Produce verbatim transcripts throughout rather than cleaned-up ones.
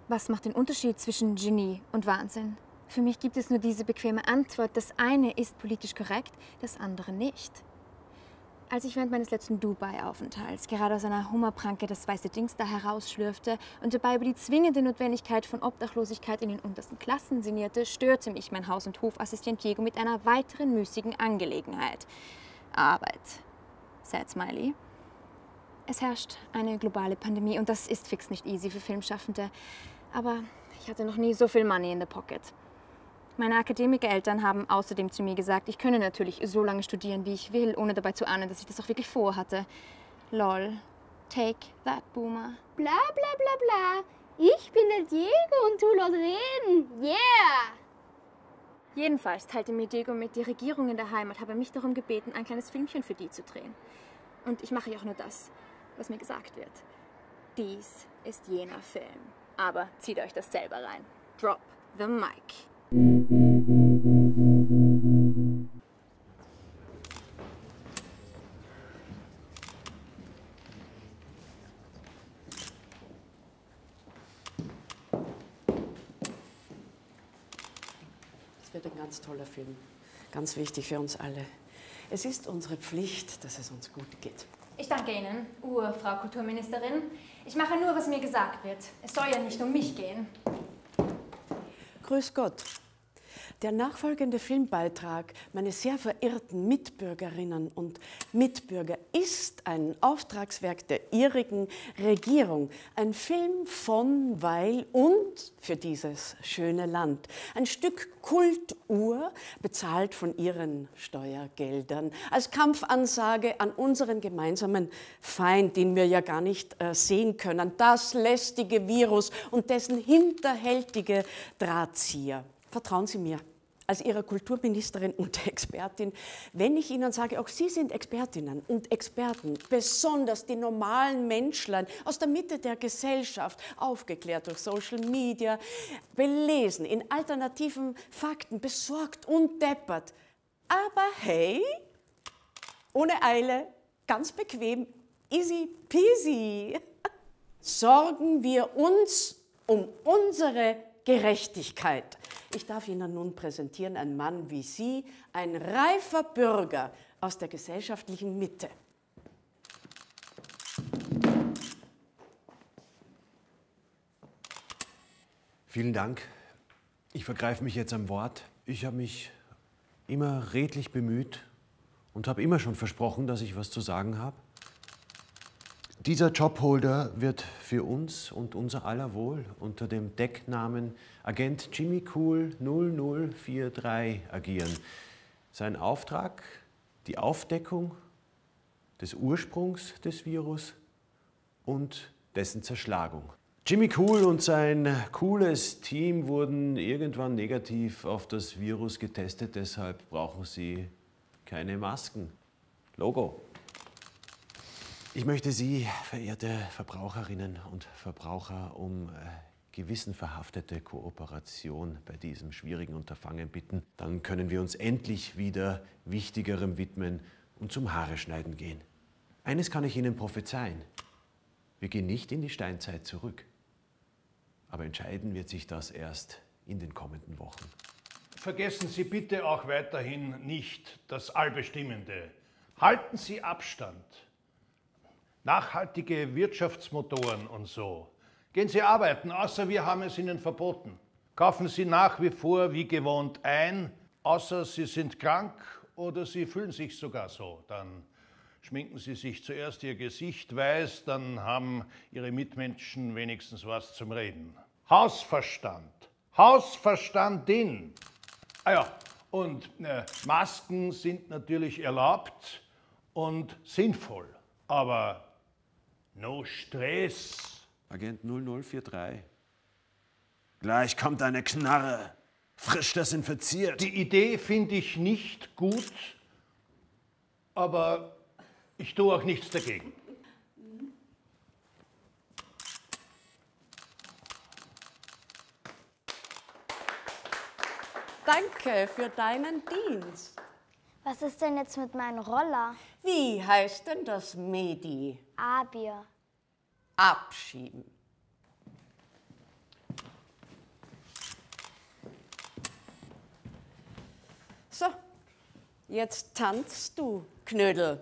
Was macht den Unterschied zwischen Genie und Wahnsinn? Für mich gibt es nur diese bequeme Antwort. Das eine ist politisch korrekt, das andere nicht. Als ich während meines letzten Dubai-Aufenthalts gerade aus einer Hummerpranke das weiße Dings da herausschlürfte und dabei über die zwingende Notwendigkeit von Obdachlosigkeit in den untersten Klassen sinnierte, störte mich mein Haus- und Hofassistent Diego mit einer weiteren müßigen Angelegenheit. Arbeit. Sad Smiley. Es herrscht eine globale Pandemie und das ist fix nicht easy für Filmschaffende. Aber ich hatte noch nie so viel Money in the pocket. Meine Akademikereltern haben außerdem zu mir gesagt, ich könne natürlich so lange studieren, wie ich will, ohne dabei zu ahnen, dass ich das auch wirklich vorhatte. Lol. Take that, Boomer. Bla bla bla bla. Ich bin der Diego und du lass reden. Yeah! Jedenfalls teilte mir Diego mit, die Regierung in der Heimat habe mich darum gebeten, ein kleines Filmchen für die zu drehen. Und ich mache ja auch nur das, was mir gesagt wird. Dies ist jener Film. Aber zieht euch das selber rein. Drop the mic. Es wird ein ganz toller Film. Ganz wichtig für uns alle. Es ist unsere Pflicht, dass es uns gut geht. Ich danke Ihnen, Ur-Frau Kulturministerin. Ich mache nur, was mir gesagt wird. Es soll ja nicht um mich gehen. Grüß Gott. Der nachfolgende Filmbeitrag, meine sehr verehrten Mitbürgerinnen und Mitbürger, ist ein Auftragswerk der ihrigen Regierung. Ein Film von, weil und für dieses schöne Land. Ein Stück Kultur, bezahlt von ihren Steuergeldern. Als Kampfansage an unseren gemeinsamen Feind, den wir ja gar nicht äh, sehen können. Das lästige Virus und dessen hinterhältige Drahtzieher. Vertrauen Sie mir, als Ihrer Kulturministerin und Expertin, wenn ich Ihnen sage, auch Sie sind Expertinnen und Experten, besonders die normalen Menschlein aus der Mitte der Gesellschaft, aufgeklärt durch Social Media, belesen in alternativen Fakten, besorgt und deppert. Aber hey, ohne Eile, ganz bequem, easy peasy, sorgen wir uns um unsere Gerechtigkeit. Ich darf Ihnen nun präsentieren, ein Mann wie Sie, ein reifer Bürger aus der gesellschaftlichen Mitte. Vielen Dank. Ich vergreife mich jetzt am Wort. Ich habe mich immer redlich bemüht und habe immer schon versprochen, dass ich was zu sagen habe. Dieser Jobholder wird für uns und unser aller Wohl unter dem Decknamen Agent Jimmy Cool null null vier drei agieren. Sein Auftrag, die Aufdeckung des Ursprungs des Virus und dessen Zerschlagung. Jimmy Cool und sein cooles Team wurden irgendwann negativ auf das Virus getestet, deshalb brauchen sie keine Masken. Logo. Ich möchte Sie, verehrte Verbraucherinnen und Verbraucher, um äh, gewissenverhaftete Kooperation bei diesem schwierigen Unterfangen bitten. Dann können wir uns endlich wieder Wichtigerem widmen und zum Haare schneiden gehen. Eines kann ich Ihnen prophezeien. Wir gehen nicht in die Steinzeit zurück. Aber entscheiden wird sich das erst in den kommenden Wochen. Vergessen Sie bitte auch weiterhin nicht das Allbestimmende. Halten Sie Abstand. Nachhaltige Wirtschaftsmotoren und so. Gehen Sie arbeiten, außer wir haben es Ihnen verboten. Kaufen Sie nach wie vor wie gewohnt ein, außer Sie sind krank oder Sie fühlen sich sogar so. Dann schminken Sie sich zuerst Ihr Gesicht weiß, dann haben Ihre Mitmenschen wenigstens was zum Reden. Hausverstand. Hausverstandin. Ah ja, und äh, Masken sind natürlich erlaubt und sinnvoll, aber no Stress. Agent null null vier drei. Gleich kommt eine Knarre. Frisch desinfiziert. Die Idee finde ich nicht gut, aber ich tue auch nichts dagegen. Danke für deinen Dienst. Was ist denn jetzt mit meinem Roller? Wie heißt denn das Medi? Abir. Abschieben. So, jetzt tanzt du, Knödel.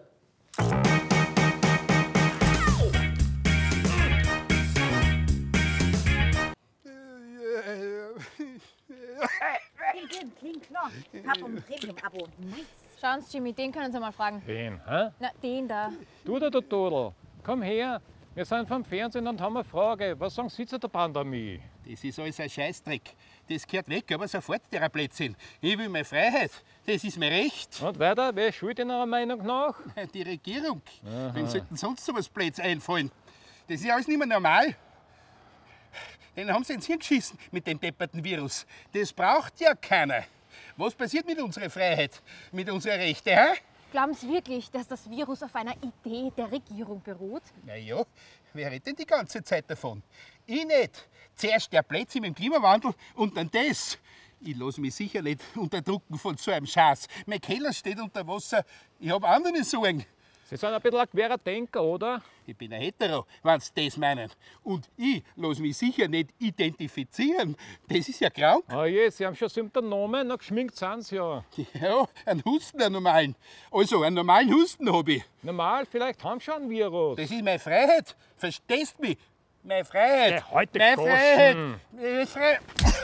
Premium-Abo. Nice. Schauen Sie, Jimmy, den können Sie mal fragen. Wen, hä? Na, den da. Du da, du Dodel, komm her. Wir sind vom Fernsehen und haben eine Frage. Was sagen Sie zu der Pandemie? Das ist alles ein Scheißdreck. Das gehört weg, aber sofort, der Blödsinn. Ich will meine Freiheit. Das ist mein Recht. Und weiter, wer ist schuld in Ihrer Meinung nach? Die Regierung. Wem sollten sonst so was Blöds einfallen? Das ist alles nicht mehr normal. Den haben sie ins Hirn geschissen mit dem depperten Virus. Das braucht ja keiner. Was passiert mit unserer Freiheit, mit unserer Rechte, hä? Glauben Sie wirklich, dass das Virus auf einer Idee der Regierung beruht? Na ja, wer redet denn die ganze Zeit davon? Ich nicht. Zuerst der Blödsinn mit dem Klimawandel und dann das. Ich lasse mich sicher nicht unterdrücken von so einem Schatz. Mein Keller steht unter Wasser. Ich habe andere Sorgen. Sie sind ein bisschen ein querer Denker, oder? Ich bin ein Hetero, wenn Sie das meinen. Und ich lasse mich sicher nicht identifizieren. Das ist ja krank. Ah je, Sie haben schon Symptome, noch geschminkt sind Sie ja. Ja, einen Husten, einen normalen. Also, einen normalen Husten habe ich. Normal, vielleicht haben Sie schon ein Virus. Das ist meine Freiheit. Verstehst du mich? Meine Freiheit. Ja, heute meine Goschen. Freiheit. Meine Freiheit.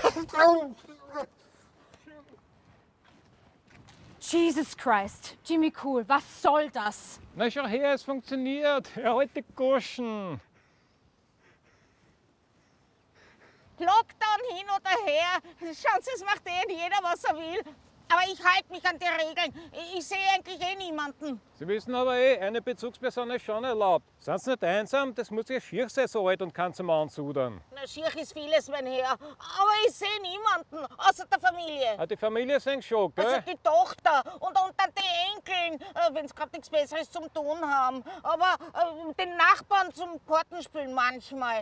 Jesus Christ. Jimmy Cool, was soll das? Na schau her, es funktioniert. Ja, heute Goschen. Lockdown hin oder her. Schauen Sie, es macht eh jeder, was er will. Aber ich halte mich an die Regeln. Ich sehe eigentlich eh niemanden. Sie wissen aber eh, eine Bezugsperson ist schon erlaubt. Sind Sie nicht einsam? Das muss ja schier sein, so alt und kann zum Ansudern. Na, schier ist vieles, mein Herr. Aber ich sehe niemanden, außer der Familie. Ah, die Familie sind schon, gell? Also die Tochter und, und dann die Enkeln, äh, wenn sie gerade nichts Besseres zum Tun haben. Aber äh, den Nachbarn zum Kartenspielen manchmal.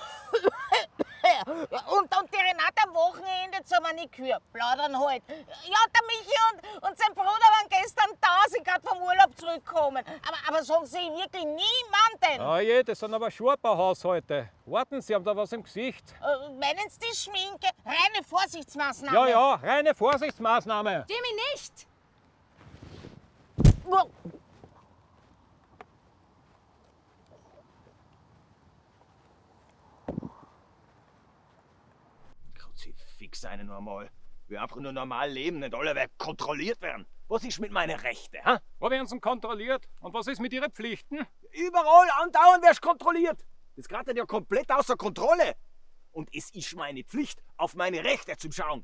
Und, und die Renate am Wochenende zur Maniküre. Plaudern halt. Ja, der Michi und, und sein Bruder waren gestern da, sind gerade vom Urlaub zurückgekommen. Aber, aber sonst sehe ich wirklich niemanden. Ah je, das sind aber Schurper-Haushalte. Warten Sie, haben da was im Gesicht? Äh, meinen Sie die Schminke? Reine Vorsichtsmaßnahme. Ja, ja, reine Vorsichtsmaßnahme. Jimmy, nicht! Oh. Fix einen nur einmal. Wir einfach nur normal leben, nicht alle werden kontrolliert werden. Was ist mit meinen Rechten? Hä? Wo werden Sie kontrolliert? Und was ist mit Ihren Pflichten? Überall andauernd wirst du kontrolliert. Das geratet ja komplett außer Kontrolle. Und es ist meine Pflicht, auf meine Rechte zu schauen.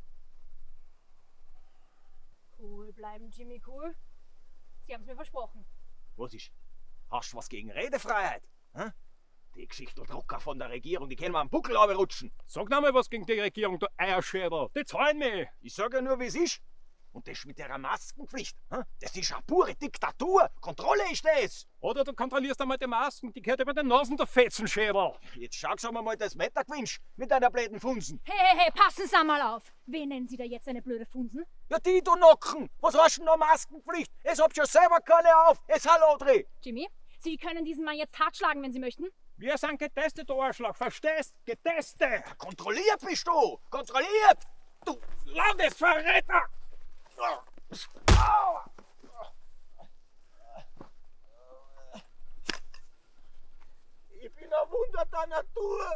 Cool bleiben, Jimmy, cool. Sie haben es mir versprochen. Was ist? Hast du was gegen Redefreiheit? Hä? Die Geschichteldrucker von der Regierung, die können wir am Buckel rutschen. Sag noch mal was gegen die Regierung, du Eierschädel. Die zahlen mich. Ich sage ja nur, wie es ist. Und das mit der Maskenpflicht, hä? Das ist eine pure Diktatur. Kontrolle ist das. Oder du kontrollierst einmal die Masken, die gehört über den Nasen, der Fetzenschädel. Jetzt schau mir mal das Wetter gewünscht mit deiner blöden Funsen. Hey, hey, hey, passen Sie einmal auf. Wen nennen Sie da jetzt eine blöde Funsen? Ja, die, du Nocken. Was hast du denn noch Maskenpflicht? Es habt schon selber keine auf. Es hallo drin. Jimmy, Sie können diesen Mann jetzt hart schlagen, wenn Sie möchten. Wir sind getestet, du Arschloch, verstehst? Getestet! Kontrolliert bist du! Kontrolliert! Du Landesverräter! Ich bin ein Wunder der Natur!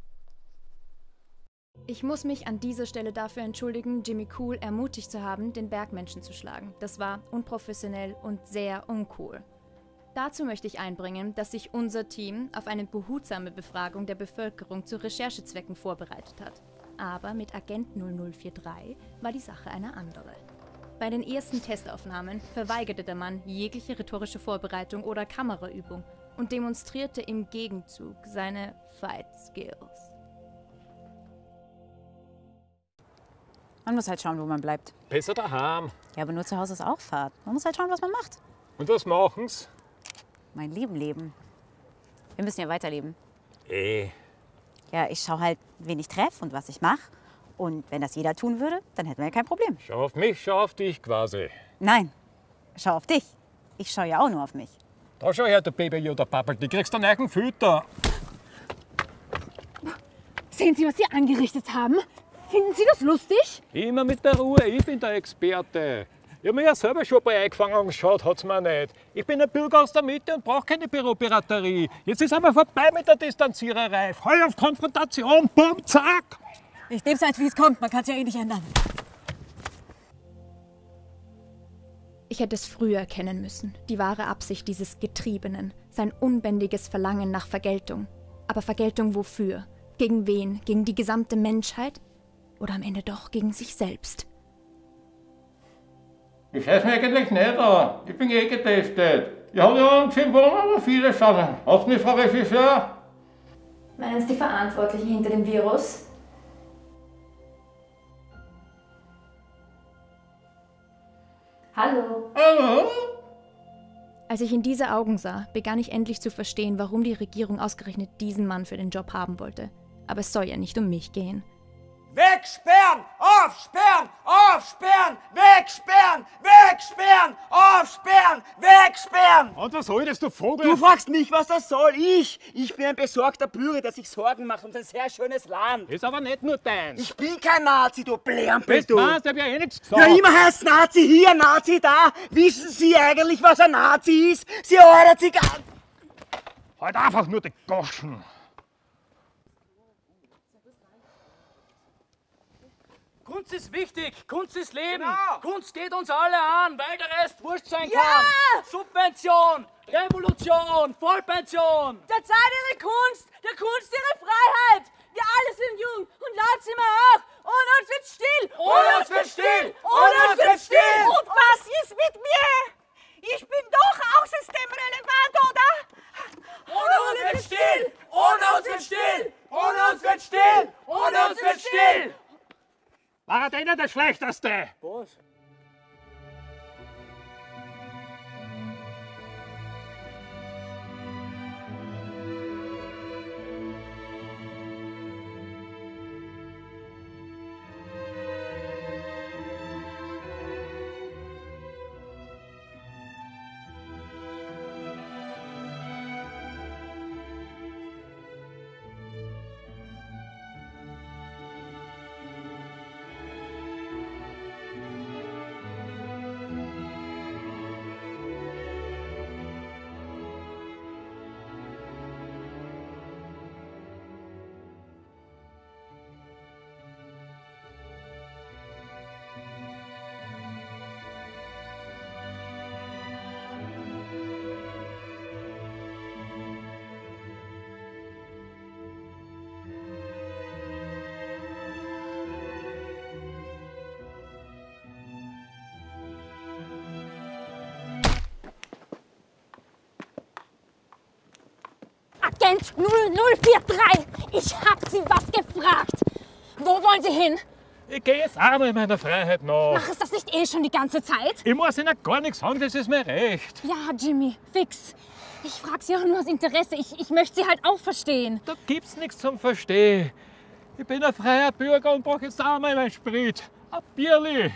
Ich muss mich an dieser Stelle dafür entschuldigen, Jimmy Cool ermutigt zu haben, den Bergmenschen zu schlagen. Das war unprofessionell und sehr uncool. Dazu möchte ich einbringen, dass sich unser Team auf eine behutsame Befragung der Bevölkerung zu Recherchezwecken vorbereitet hat. Aber mit Agent null null vier drei war die Sache eine andere. Bei den ersten Testaufnahmen verweigerte der Mann jegliche rhetorische Vorbereitung oder Kameraübung und demonstrierte im Gegenzug seine Fight Skills. Man muss halt schauen, wo man bleibt. Besser daheim. Ja, aber nur zu Hause ist auch Fahrt. Man muss halt schauen, was man macht. Und was machen's? Mein Leben leben. Wir müssen ja weiterleben. Eh. Ja, ich schaue halt, wen ich treffe und was ich mache. Und wenn das jeder tun würde, dann hätten wir ja kein Problem. Schau auf mich, schau auf dich quasi. Nein, schau auf dich. Ich schaue ja auch nur auf mich. Da schau her, der Baby oder Pappel, die kriegst du einen eigenen Fütter. Sehen Sie, was Sie angerichtet haben? Finden Sie das lustig? Immer mit der Ruhe, ich bin der Experte. Ich habe mich ja selber schon bei eingefangen und geschaut, hat's mir nicht. Ich bin ein Bürger aus der Mitte und brauche keine Büropiraterie. Jetzt ist aber vorbei mit der Distanziererei. Voll auf Konfrontation, bumm, zack. Ich nehm's halt, wie es kommt. Man kann's ja eh nicht ändern. Ich hätte es früher erkennen müssen, die wahre Absicht dieses Getriebenen, sein unbändiges Verlangen nach Vergeltung. Aber Vergeltung wofür? Gegen wen? Gegen die gesamte Menschheit? Oder am Ende doch gegen sich selbst? Ich scheiß mich eigentlich nicht an. Ich bin eh getestet. Ich habe ja angesehen, warum aber viele schauen. Hast du mich, Frau Regisseur? Meinen Sie die Verantwortlichen hinter dem Virus? Hallo? Hallo? Als ich in diese Augen sah, begann ich endlich zu verstehen, warum die Regierung ausgerechnet diesen Mann für den Job haben wollte. Aber es soll ja nicht um mich gehen. Wegsperren! Aufsperren! Aufsperren! Wegsperren! Wegsperren! Aufsperren! Wegsperren! Und was soll das, du Vogel? Du fragst mich, was das soll. Ich! Ich bin ein besorgter Bürger, der sich Sorgen macht um sein sehr schönes Land. Ist aber nicht nur deins. Ich bin kein Nazi, du Blärmpel, du! Was? Ich hab ja eh nichts gesagt. Ja, immer heißt Nazi hier, Nazi da. Wissen Sie eigentlich, was ein Nazi ist? Sie ordert sich an. Halt einfach nur die Goschen. Kunst ist wichtig, Kunst ist Leben. Genau. Kunst geht uns alle an, weil der Rest wurscht sein Ja. kann. Subvention, Revolution, Vollpension. Der Zeit ihre Kunst, der Kunst ihre Freiheit. Wir alle sind jung und laut sind wir auch. Ohne uns wird still. Ohne uns wird still. Ohne uns wird still. Und was ist mit mir? Ich bin doch auch systemrelevant, oder? Ohne uns wird still. Ohne uns wird still. Ohne uns wird still. Ohne uns wird still. War er denn der Schlechteste? Was? Agent null null vier drei, ich hab Sie was gefragt. Wo wollen Sie hin? Ich gehe jetzt auch mal meiner Freiheit nach. Mach es das nicht eh schon die ganze Zeit? Ich muss Ihnen gar nichts sagen, das ist mir recht. Ja, Jimmy, fix. Ich frag Sie auch nur aus Interesse. Ich, ich möchte Sie halt auch verstehen. Da gibt's nichts zum Verstehen. Ich bin ein freier Bürger und brauche jetzt auch mal meinen Sprit. Ein Bierli.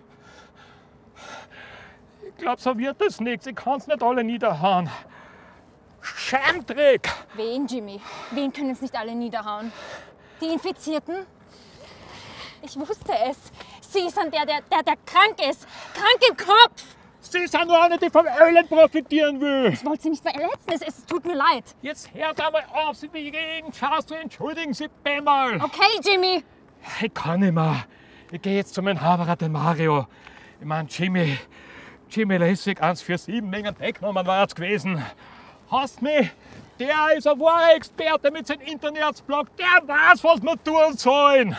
Ich glaub, so wird das nichts. Ich kann's nicht alle niederhauen. Scheintrick! Wen, Jimmy? Wen können es nicht alle niederhauen? Die Infizierten? Ich wusste es. Sie sind der, der, der, der krank ist. Krank im Kopf. Sie sind nur eine, die vom Ölen profitieren will. Ich wollte Sie nicht verletzen. Es, es tut mir leid. Jetzt hört einmal auf, Sie wie jeden Schaus zu entschuldigen, Sie Bämmerl. Okay, Jimmy. Ich kann nicht mehr. Ich gehe jetzt zu meinem Haberer, den Mario. Ich mein, Jimmy. Jimmy Lässig, eins vier sieben, Mengen weggenommen war jetzt gewesen. Hast mich? Der ist ein wahrer Experte mit seinem Internetsblog. Der weiß, was wir tun sollen.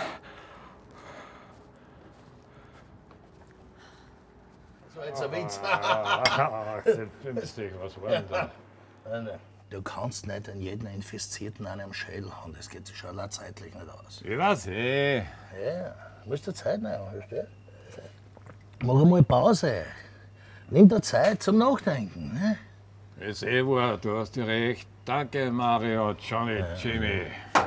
Das war jetzt ein Witz. achtzehnhundertfünfzig, was war denn da? Du kannst nicht an jeden Infizierten an einem Schädel haben. Das geht sich schon allein zeitlich nicht aus. Ich weiß eh. Ja, musst du Zeit nehmen, verstehst du? Mach einmal Pause. Nimm dir Zeit zum Nachdenken. Ne? Ist eh wahr, du hast ja recht. Danke, Mario, Johnny, Jimmy.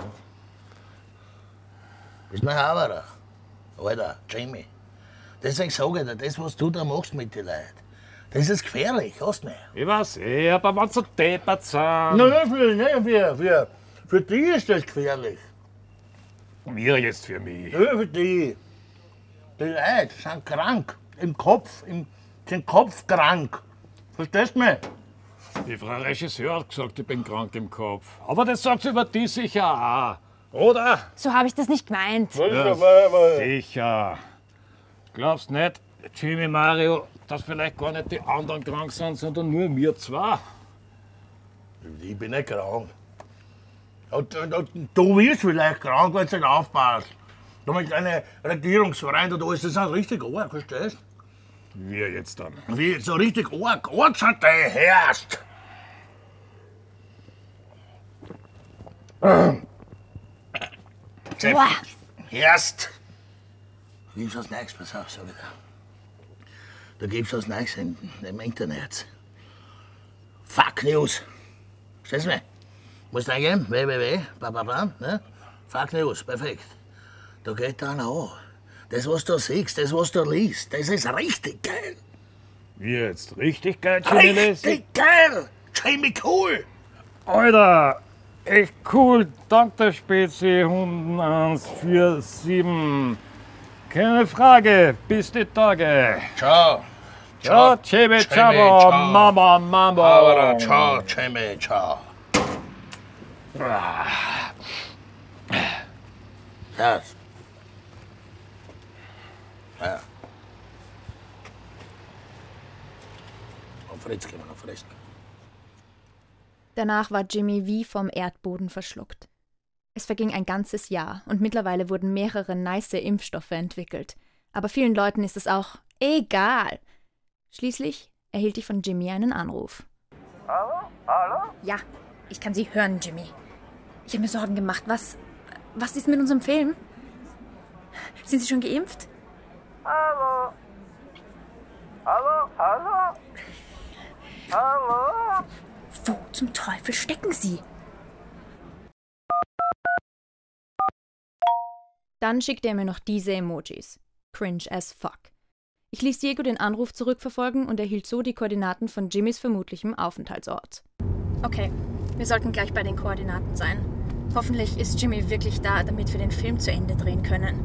Bist mein Haberer. Alter, Jimmy. Deswegen sage ich dir, das, was du da machst mit den Leuten, das ist gefährlich, hast du nicht? Ich weiß eh, aber wenn sie deppert sind. Nein, für, nein, für, für, für die ist das gefährlich. Mir jetzt für mich. Ja, für die. Die Leute sind krank. im Kopf, im, sind Kopf krank. Verstehst du mich? Die Frau Regisseur hat gesagt, ich bin krank im Kopf. Aber das sagt sie über die sicher auch. Oder? So habe ich das nicht gemeint. Ja, sicher. Glaubst nicht, Jimmy, Mario, dass vielleicht gar nicht die anderen krank sind, sondern nur wir zwei? Ich bin nicht krank. Und, und, und, du wirst vielleicht krank, wenn du nicht aufpasst. Da mit deinen Regierungsvereinen da ist das auch richtig arg, verstehst du? Wir jetzt dann? Wie, so richtig arg. Ortsantei herrscht. Chef, herrscht. Da gibt's was Neues, pass auf, sag ich dir. Da gibt's was Neues im, im Internet. Fuck News. Verstehst du mich? Musst du eingeben, w w w, bababam, ne? Fuck News, perfekt. Da geht dann an. Das, was du siehst, das, was du liest, das ist richtig geil. Wie jetzt? Richtig geil, Jimmy? Richtig geil! Jamie cool! Alter, echt cool. Dank der Spezi eins vier sieben. Keine Frage, bis die Tage. Ciao. Ciao, Jimmy, ciao, Mama, Mama. Aber ciao, Jamie, ciao. Das. Ja. Auf Fritz gehen wir, auf Fritz. Danach war Jimmy wie vom Erdboden verschluckt. Es verging ein ganzes Jahr und mittlerweile wurden mehrere nice Impfstoffe entwickelt. Aber vielen Leuten ist es auch egal. Schließlich erhielt ich von Jimmy einen Anruf. Hallo? Hallo? Ja, ich kann Sie hören, Jimmy. Ich habe mir Sorgen gemacht. Was, was ist mit unserem Film? Sind Sie schon geimpft? Hallo? Hallo? Hallo? Hallo? Wo zum Teufel stecken Sie? Dann schickte er mir noch diese Emojis. Cringe as fuck. Ich ließ Diego den Anruf zurückverfolgen und erhielt so die Koordinaten von Jimmys vermutlichem Aufenthaltsort. Okay, wir sollten gleich bei den Koordinaten sein. Hoffentlich ist Jimmy wirklich da, damit wir den Film zu Ende drehen können.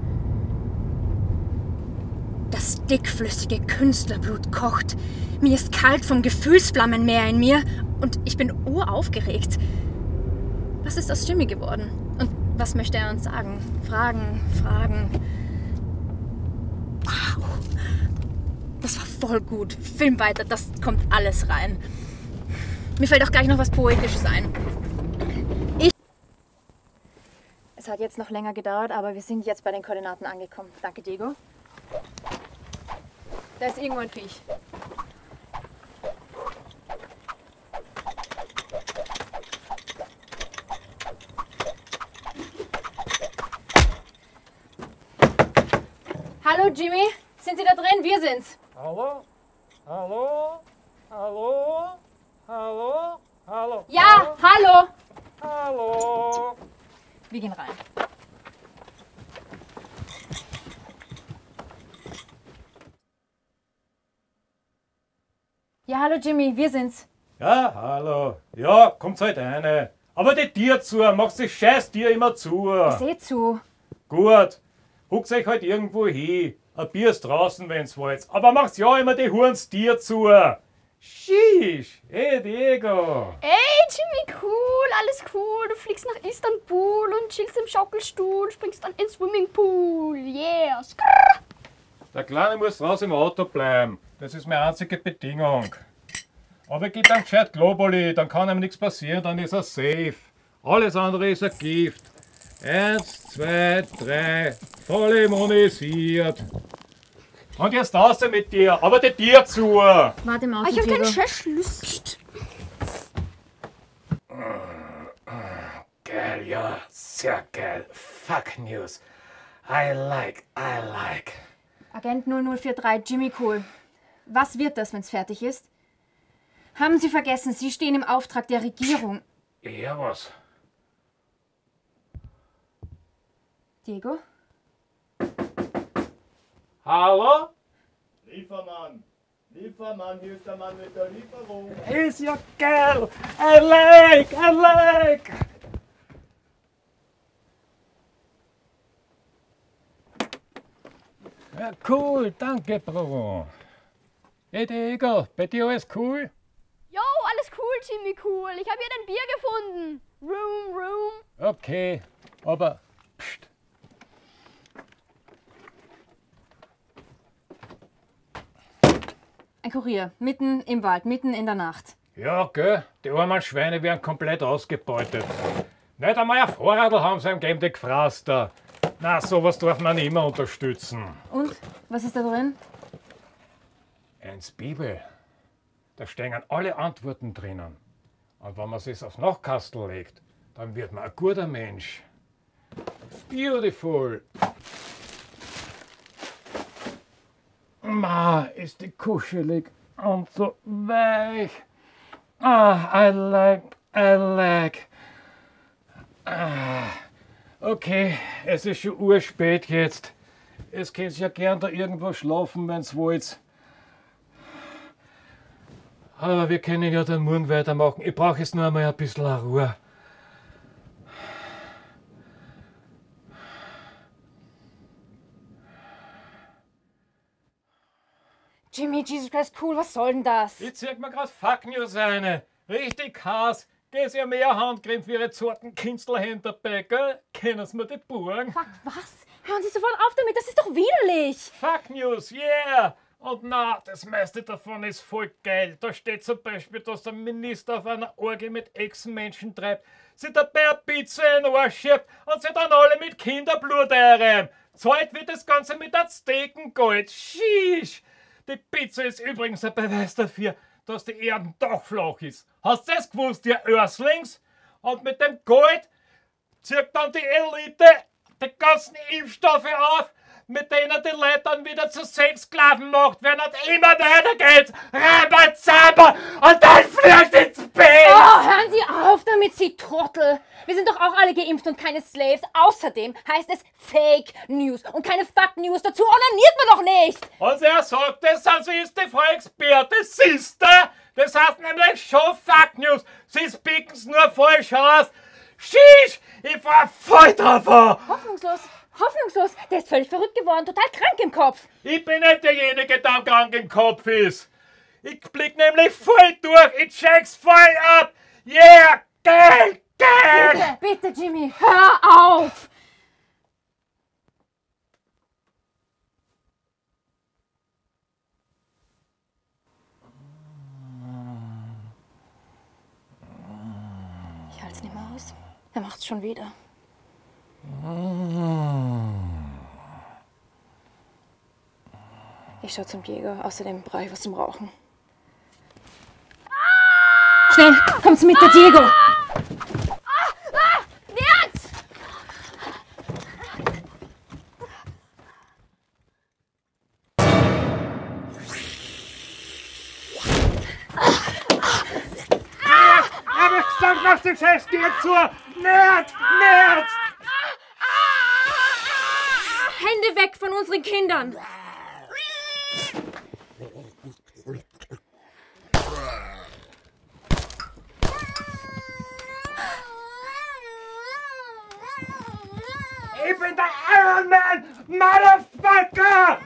Das dickflüssige Künstlerblut kocht. Mir ist kalt vom Gefühlsflammenmeer in mir und ich bin uraufgeregt. Was ist aus Jimmy geworden? Und was möchte er uns sagen? Fragen, Fragen. Wow. Das war voll gut. Film weiter, das kommt alles rein. Mir fällt auch gleich noch was Poetisches ein. Ich... Es hat jetzt noch länger gedauert, aber wir sind jetzt bei den Koordinaten angekommen. Danke, Diego. Da ist irgendwo ein Viech. Hallo, Jimmy. Sind Sie da drin? Wir sind's. Hallo? Hallo? Hallo? Hallo? Hallo? Ja, hallo. Hallo? Wir gehen rein. Ja, hallo Jimmy, wir sind's. Ja, hallo. Ja, kommt halt rein. Aber die Tür zu, machst das scheiß Tier immer zu. Ich seh zu. Gut, huckt euch halt irgendwo hin. Ein Bier ist draußen, wenn's wollt. Aber macht's ja immer die Hurens Tier zu. Sheesh, hey Diego. Ey, Jimmy, cool, alles cool. Du fliegst nach Istanbul und chillst im Schaukelstuhl, springst dann ins Swimmingpool. Yeah. Skrrr. Der Kleine muss raus im Auto bleiben. Das ist meine einzige Bedingung. Aber gib dann gescheit Globuli, dann kann ihm nichts passieren, dann ist er safe. Alles andere ist ein Gift. Eins, zwei, drei, voll immunisiert. Und jetzt raus mit dir, aber die Tür zu. Warte im Auto, Ich hab Diego. keinen Scheißschlüssel. Geil, ja, sehr geil. Fuck News. I like, I like. Agent null null vier drei, Jimmy Cool. Was wird das, wenn's fertig ist? Haben Sie vergessen, Sie stehen im Auftrag der Regierung. Ja, was? Diego? Hallo? Liefermann! Liefermann, hier ist der Mann mit der Lieferung! Ist ja geil! I like, I like! Ja, cool, danke, Bro. Hey, Diego, bei dir alles cool? Jo, alles cool, Jimmy, cool. Ich habe hier dein Bier gefunden. Room, room. Okay, aber pst. Ein Kurier, mitten im Wald, mitten in der Nacht. Ja, gell, die armen Schweine werden komplett ausgebeutet. Nicht einmal ein Vorradl haben sie ihm gegeben, die Gefraster. Na, sowas darf man nicht mehr unterstützen. Und, was ist da drin? Eins Bibel. Da stehen alle Antworten drinnen. Und wenn man es aufs Nachtkastel legt, dann wird man ein guter Mensch. Beautiful. Ma, ist die kuschelig und so weich. Ah, I like, I like. Ah, okay, es ist schon urspät jetzt. Es könnt ja gern da irgendwo schlafen, wenn's wollt. Aber wir können ja dann morgen weitermachen. Ich brauche jetzt nur einmal ein bisschen Ruhe. Jimmy, Jesus Christ, cool, was soll denn das? Ich zeig mir grad Fuck News eine. Richtig Hass. Geh's ja mehr Handcreme für ihre zarten Künstlerhände dabei, gell? Kennen Sie mir die Burgen? Fuck, was? Hören Sie sofort auf damit, das ist doch widerlich! Fuck News, yeah! Und na, das meiste davon ist voll geil. Da steht zum Beispiel, dass der Minister auf einer Orgie mit Ex-Menschen treibt, sie dabei eine Pizza in den Arsch schiebt und sie dann alle mit Kinderblut einreiben. Zahlt wird das Ganze mit Aztekengold. Sheesh! Die Pizza ist übrigens ein Beweis dafür, dass die Erde doch flach ist. Hast du das gewusst, ihr Örslings? Und mit dem Gold zieht dann die Elite die ganzen Impfstoffe auf, mit denen die Leute dann wieder zu Sexsklaven macht, wenn es immer weitergeht. Rambazamba! Und dann fliegt ins Bett! Oh, hören Sie auf damit, Sie Trottel! Wir sind doch auch alle geimpft und keine Slaves. Außerdem heißt es Fake News und keine Fuck News. Dazu onaniert man doch nicht! Und er sagt es, also ist die Frau Experte, siehste? Das heißt nämlich schon Fuck News. Sie spieken's nur falsch aus. Sheesh, ich war voll drauf an. Hoffnungslos, hoffnungslos. Der ist völlig verrückt geworden, total krank im Kopf. Ich bin nicht derjenige, der krank im Kopf ist. Ich blick nämlich voll durch, ich check's voll ab. Yeah, geil, geil. Bitte, bitte, Jimmy, hör auf. Ich halte es nicht mehr aus. Er macht's schon wieder. Ich schau zum Jäger. Außerdem brauche ich was zum Rauchen. Schnell, kommt's mit, der Diego! Nerz! Hab ich gesagt, lass den Scheiß dir zu! Nerz! Nerz! Hände weg von unseren Kindern! Ich bin der Iron Man, Motherfucker!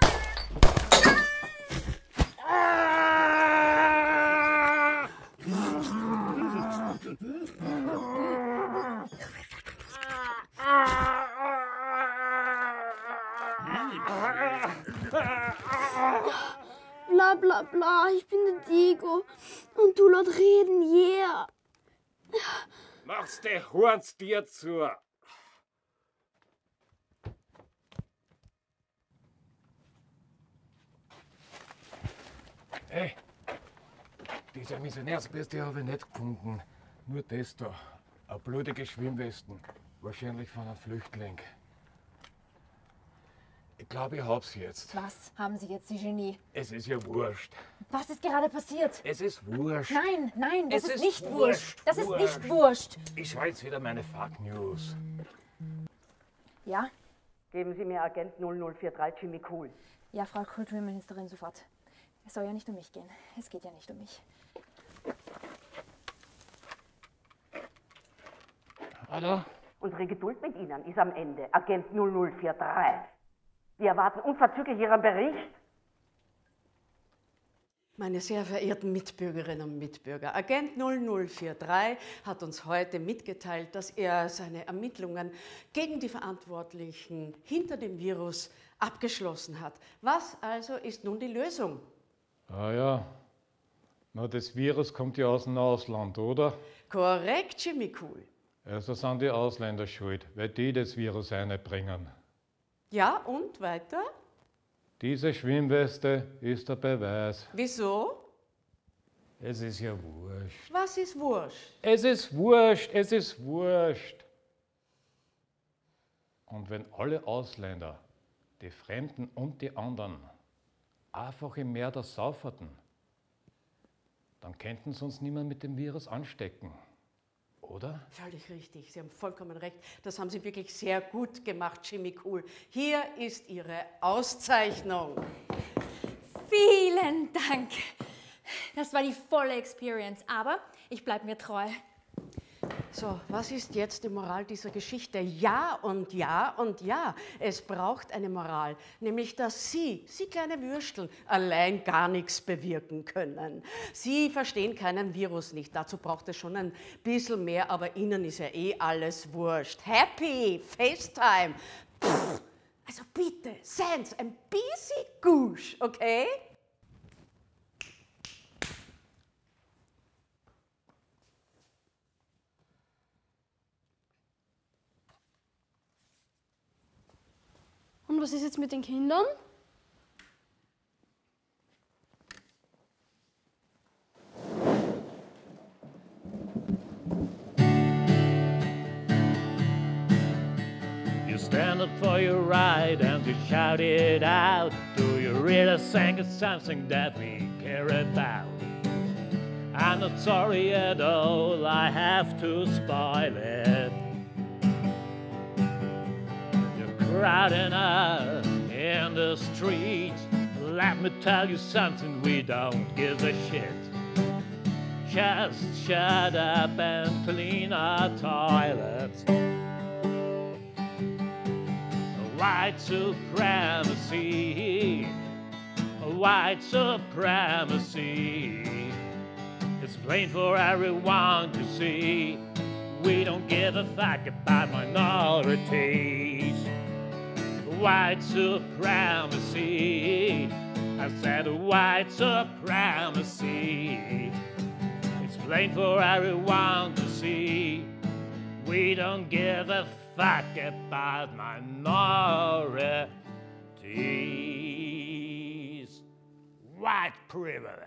Bla bla bla, ich bin der Diego. Und du laut reden, yeah. Mach's die Horns dir zu. Hey, diese Missionärsbestie habe ich nicht gefunden. Nur das da. Eine blutige Schwimmwesten. Wahrscheinlich von einem Flüchtling. Ich glaube, ich hab's jetzt. Was haben Sie jetzt, Sie Genie? Es ist ja wurscht. Was ist gerade passiert? Es ist wurscht. Nein, nein, das Es ist, ist nicht wurscht, wurscht. Das ist wurscht. nicht wurscht. Ich schaue jetzt wieder meine Fuck News. Ja? Geben Sie mir Agent null null vier drei Jimmy Cool. Ja, Frau Kulturministerin, sofort. Es soll ja nicht um mich gehen. Es geht ja nicht um mich. Hallo? Unsere Geduld mit Ihnen ist am Ende. Agent null null vier drei. Wir erwarten unverzüglich Ihren Bericht. Meine sehr verehrten Mitbürgerinnen und Mitbürger, Agent null null vier drei hat uns heute mitgeteilt, dass er seine Ermittlungen gegen die Verantwortlichen hinter dem Virus abgeschlossen hat. Was also ist nun die Lösung? Ah ja, na, das Virus kommt ja aus dem Ausland, oder? Korrekt, Jimmy Cool. Also sind die Ausländer schuld, weil die das Virus einbringen. Ja, und weiter? Diese Schwimmweste ist der Beweis. Wieso? Es ist ja wurscht. Was ist wurscht? Es ist wurscht, es ist wurscht. Und wenn alle Ausländer, die Fremden und die anderen, einfach im Meer das sauferten, dann könnten sie uns niemand mit dem Virus anstecken. Oder? Völlig richtig, Sie haben vollkommen recht. Das haben Sie wirklich sehr gut gemacht, Jimmy Cool. Hier ist Ihre Auszeichnung. Vielen Dank. Das war die volle Experience, aber ich bleibe mir treu. So, was ist jetzt die Moral dieser Geschichte? Ja und ja und ja, es braucht eine Moral, nämlich dass Sie, Sie kleine Würstel, allein gar nichts bewirken können. Sie verstehen keinen Virus nicht, dazu braucht es schon ein bisschen mehr, aber Ihnen ist ja eh alles wurscht. Happy, FaceTime, pff, also bitte, seien Sie ein bisschen gusch, okay? Und was ist jetzt mit den Kindern? You stand up for your right and you shout it out. Do you really think it's something that we care about? I'm not sorry at all, I have to spoil it. Crowding us in the streets. Let me tell you something, we don't give a shit. Just shut up and clean our toilets. White supremacy, white supremacy. It's plain for everyone to see. We don't give a fuck about minorities. White supremacy, I said white supremacy. It's plain for everyone to see. We don't give a fuck about minorities. White privilege.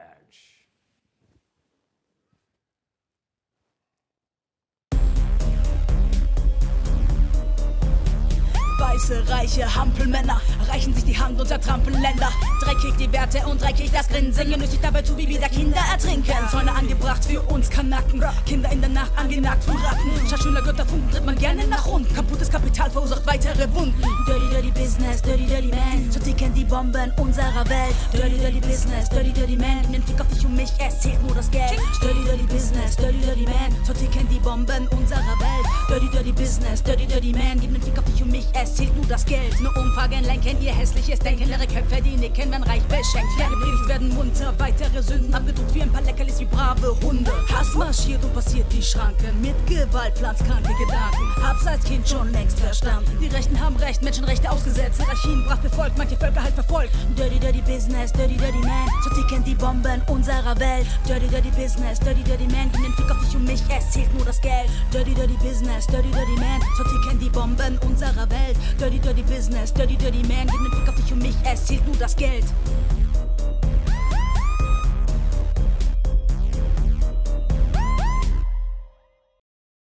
Weiße, reiche Hampelmänner reichen sich die Hand und zertrampeln Länder. Dreckig die Werte und dreckig das Grinsen. Genüssig dabei zu, wie wir der Kinder ertrinken. Zäune angebracht für uns Kanaken. Kinder in der Nacht angenagt von Ratten. Statt schöner Götterfunken tritt man gerne nach unten. Kaputtes Kapital verursacht weitere Wunden. Dirty, dirty business, dirty, dirty man. So ticken die Bomben unserer Welt. Dirty, dirty business, dirty, dirty man. Nimm den Fick auf dich und mich, es zählt nur das Geld. Dirty, dirty business, dirty, dirty man. So ticken die Bomben unserer Welt. Dirty, dirty business, dirty, dirty man. Gib den Fick auf dich und mich, es zählt nur das Geld. Nur Umfragen lenken ihr hässliches Denken. Leere Köpfe, die nicken, wenn reich beschenkt. Ja, gepredigt werden munter, weitere Sünden abgedruckt wie ein paar Leckerlis wie brave Hunde. Hass marschiert und passiert die Schranke. Mit Gewalt pflanzt kranke Gedanken. Hab's als Kind schon längst verstanden. Die Rechten haben Recht, Menschenrechte ausgesetzt. Hierarchien brav befolgt, manche Völker halt verfolgt. Dirty, dirty business, dirty, dirty man. So ticken die Bomben unserer Welt. Dirty, dirty business, dirty, dirty man. Gib den Fick auf dich und mich, es zählt nur das Geld. Dirty, dirty business, dirty, dirty man. So ticken die Bomben unserer Welt. Dirty, dirty business, dirty, dirty man. Gib den Fick auf dich und mich, es zählt nur das Geld.